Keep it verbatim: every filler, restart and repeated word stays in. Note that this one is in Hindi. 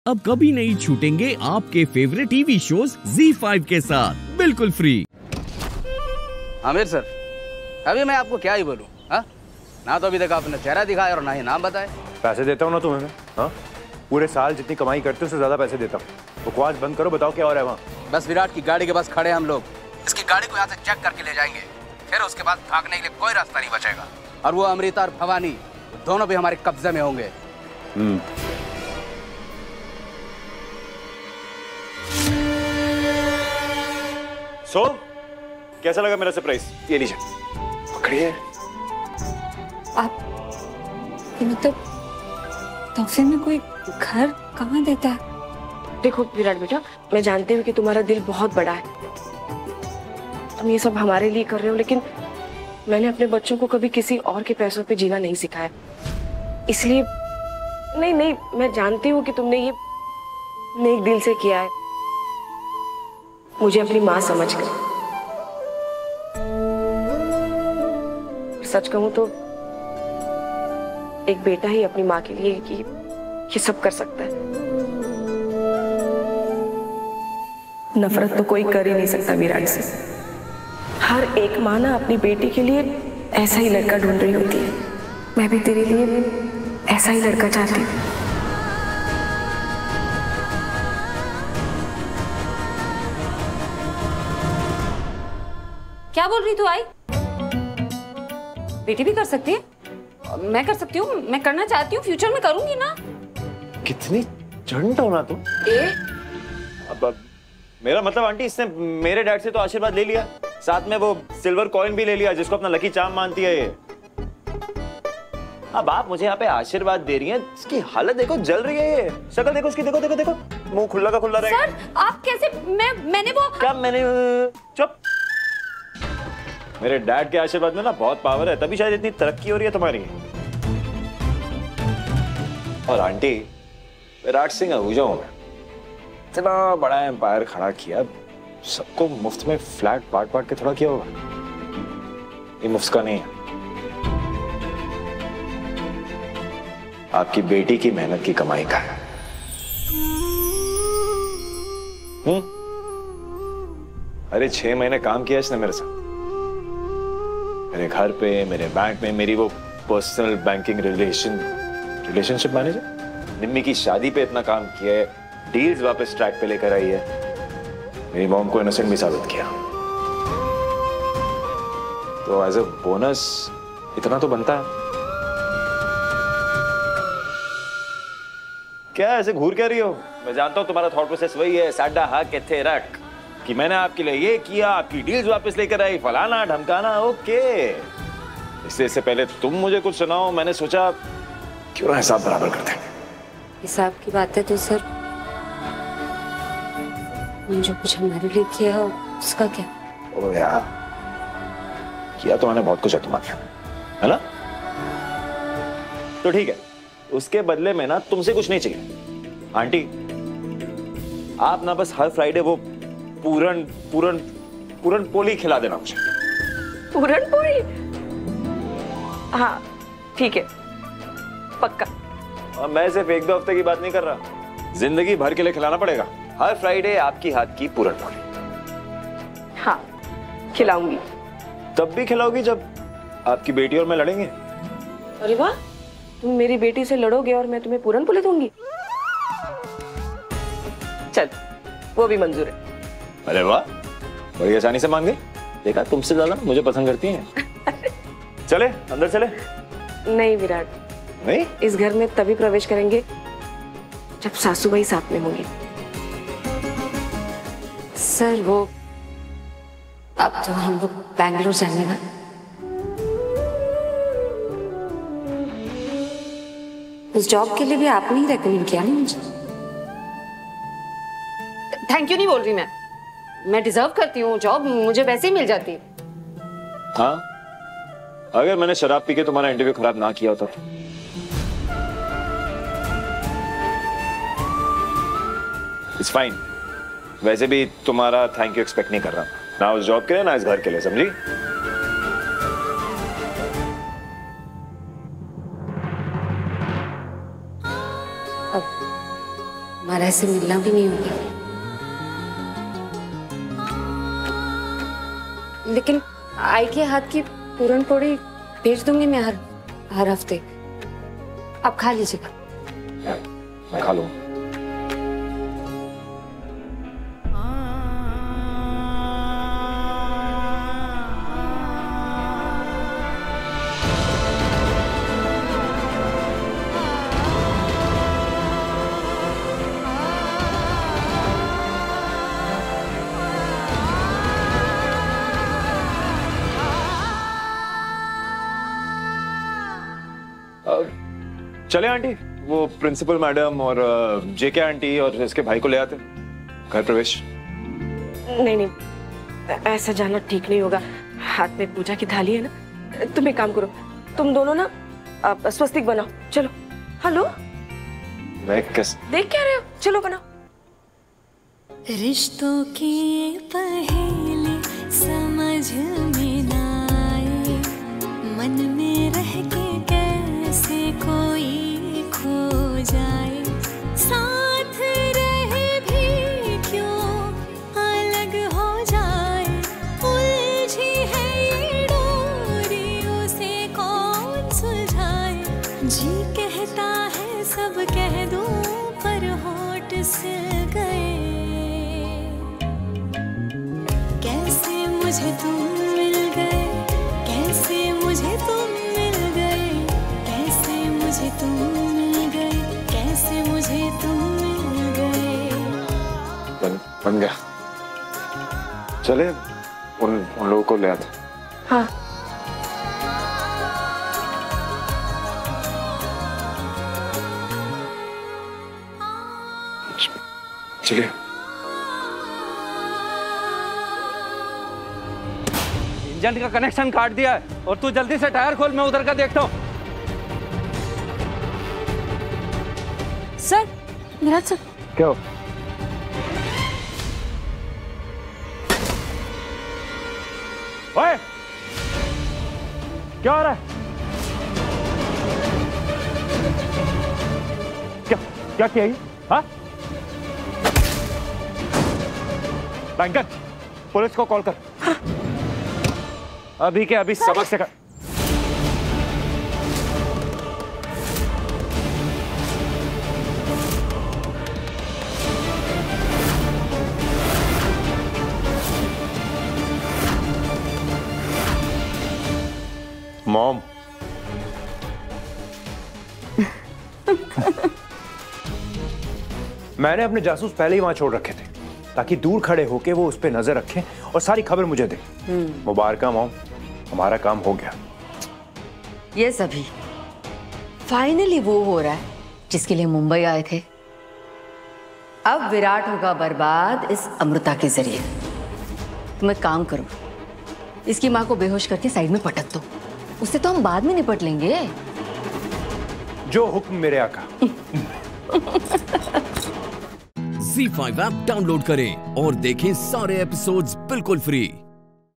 अब कभी नहीं छूटेंगे आपके favourite TV shows Zee five के साथ बिल्कुल फ्री। आमिर सर, अभी मैं आपको क्या ही बोलूं, हाँ? ना तो अभी तक आपने चेहरा दिखाया और ना ही नाम बताया। पैसे देता हूँ ना तुम्हें, हाँ? पूरे साल जितनी कमाई करते हो उससे ज्यादा पैसे देता हूँ। बकवास बंद करो, बताओ क्या हो रहा है वहाँ। बस विराट की गाड़ी के पास खड़े हम लोग, इसकी गाड़ी को यहाँ से चेक करके ले जाएंगे, फिर उसके बाद भागने के लिए कोई रास्ता नहीं बचेगा। और वो अमृता और भवानी दोनों भी हमारे कब्जे में होंगे। हम्म। सो कैसा लगा मेरा सरप्राइज? ये लीजिए, पकड़िए। आप मतलब तोहफे में कोई घर कहाँ देता है? देखो विराट बेटा, मैं जानती हूँ कि तुम्हारा दिल बहुत बड़ा है, तुम ये सब हमारे लिए कर रहे हो, लेकिन मैंने अपने बच्चों को कभी किसी और के पैसों पे जीना नहीं सिखाया, इसलिए नहीं नहीं मैं जानती हूँ कि तुमने ये नेक दिल से किया है, मुझे अपनी माँ समझकर। सच कहूँ तो एक बेटा ही अपनी माँ के लिए ये, ये सब कर सकता है। नफरत तो कोई कर ही नहीं सकता विराट से। हर एक माँ ना अपनी बेटी के लिए ऐसा ही लड़का ढूंढ रही होती है। मैं भी तेरे लिए ऐसा ही लड़का चाहती हूँ। क्या बोल रही तू आई? बेटी भी कर सकती है, मैं कर सकती हूँ, मैं करना चाहती हूँ, फ्यूचर में करूंगी ना। कितनी चंट हो ना तुम। ए? अब, अब मेरा मतलब आंटी, इसने मेरे डैड से तो आशीर्वाद ले लिया, साथ में वो सिल्वर कॉइन भी ले लिया जिसको अपना लकी चार्म मानती है ये। अब आप मुझे यहाँ पे आशीर्वाद दे रही हैं, इसकी हालत देखो, जल रही है ये। शक्ल देखो उसकी, देखो देखो देखो, मुंह खुला का खुला रहेगा। सर आप कैसे? मैं मैंने वो क्या मैंने? चुप। मेरे डैड के आशीर्वाद में ना बहुत पावर है, तभी शायद इतनी तरक्की हो रही है तुम्हारी। और आंटी, विराट सिंह आहूजा हूं मैं, इतना बड़ा एम्पायर खड़ा किया, सबको मुफ्त में फ्लैट बांट बांट के थोड़ा किया होगा। ये मुफ्त का नहीं है, आपकी बेटी की मेहनत की कमाई का है। हम्म। अरे छह महीने काम किया इसने मेरे साथ, मेरे घर पे, मेरे बैंक में, मेरी वो personal banking relation relationship manager. Nimmi की शादी पे इतना काम किया है, डील्स वापस ट्रैक पे लेकर आई है, मेरी मॉम को इनोसेंट भी साबित किया। तो एज अ बोनस इतना तो बनता है। क्या ऐसे घूर क्या रही हो? मैं जानता हूं तुम्हारा थॉट प्रोसेस वही है, साडा हक इत्थे रख, कि मैंने आपके लिए ये किया, आपकी डील्स वापस लेकर आई, फलाना ढमकाना। ओके, इससे इससे पहले तुम मुझे कुछ सुनाओ, मैंने सोचा क्यों ना हिसाब बराबर करते हैं। हिसाब की बात है तो सर, जो कुछ हमारे लिए किया उसका क्या? ओ यार, किया तो मैंने बहुत कुछ है तुम्हारे, है ना? तो ठीक है, उसके बदले में ना तुमसे कुछ नहीं चाहिए। आंटी, आप ना बस हर फ्राइडे वो पूरन पूरन पूरन पोली खिला देना मुझे। पूरन पोली? हाँ ठीक है, पक्का। और मैं सिर्फ एक दो हफ्ते की बात नहीं कर रहा, जिंदगी भर के लिए खिलाना पड़ेगा। हर फ्राइडे आपकी हाथ की पूरन पोली। हाँ खिलाऊंगी। तब भी खिलाओगी जब आपकी बेटी और मैं लड़ेंगे। अरे वाह, तुम मेरी बेटी से लड़ोगे और मैं तुम्हें पूरन पोली दूंगी? चल, वो भी मंजूर है। अरे वाह, बड़ी आसानी से मान गई। देखा, तुमसे ज्यादा मुझे पसंद करती हैं। चले अंदर चले। नहीं विराट, नहीं, इस घर में तभी प्रवेश करेंगे जब सासू भाई साथ में होंगी। सर वो अब तो हम लोग बैंगलोर जाने का, उस जॉब के लिए भी आपने ही रेकमेंड किया ना मुझे। थैंक यू नहीं बोल रही मैं, मैं डिजर्व करती हूँ जॉब, मुझे वैसे ही मिल जाती। हाँ, अगर मैंने शराब पी के तुम्हारा इंटरव्यू खराब ना किया होता तो। इट्स फाइन, वैसे भी तुम्हारा थैंक यू एक्सपेक्ट नहीं कर रहा, ना उस जॉब के लिए ना इस घर के लिए, समझी? अब हमारे दोबारा ऐसे मिलना भी नहीं होगा। लेकिन आई के हाथ की पूरन पोड़ी भेज दूंगी मैं हर हर हफ्ते। आप खा लीजिएगा। मैं खा लूँ। चले आंटी, वो प्रिंसिपल मैडम और जेके आंटी और इसके भाई को ले आते घर प्रवेश। नहीं नहीं, ऐसा जाना ठीक नहीं होगा। हाथ में पूजा की थाली है ना। तुम एक काम करो, तुम दोनों ना आप स्वस्तिक बनाओ। चलो। हेलो, मैं कैसे देख क्या रहे हो? चलो बनाओ। रिश्तों की ये पहेली समझ में ना आए, मन में रह के कैसे कोई खो जाए, साथ रहे भी क्यों अलग हो जाए, उलझी है ये डोरी उसे कौन सुलझाए, जी कहता है सब कह दूं पर होठ से गए, कैसे मुझे तुम मिल गए, कैसे मुझे तुम मिल गए, कैसे मुझे तुम मिल गए, कैसे मुझे तुम मिल गए। बन, बन गया। चले उन उन लोगों को ले आते। हाँ। चलिए। इंजन का कनेक्शन काट दिया है और तू जल्दी से टायर खोल, मैं उधर का देखता हूँ। सर, मेरा सर। क्या हो? ओए, क्या हो रहा है? क्या क्या किया ये? हाँ? बैंकर, पुलिस को कॉल कर। हाँ। अभी के अभी सबक से कर। मॉम, मैंने अपने जासूस पहले ही वहां छोड़ रखे थे ताकि दूर खड़े होके वो उस पर नजर रखें और सारी खबर मुझे दे। मुबारक मॉम, हमारा काम हो गया। ये सभी फाइनली वो हो रहा है जिसके लिए मुंबई आए थे। अब विराट होगा बर्बाद इस अमृता के जरिए। तुम एक काम करो, इसकी माँ को बेहोश करके साइड में पटक दो, उससे तो हम बाद में निपट लेंगे। जो हुक्म मेरे आका। ज़ी फाइव ऐप डाउनलोड करें और देखें सारे एपिसोड्स बिल्कुल फ्री।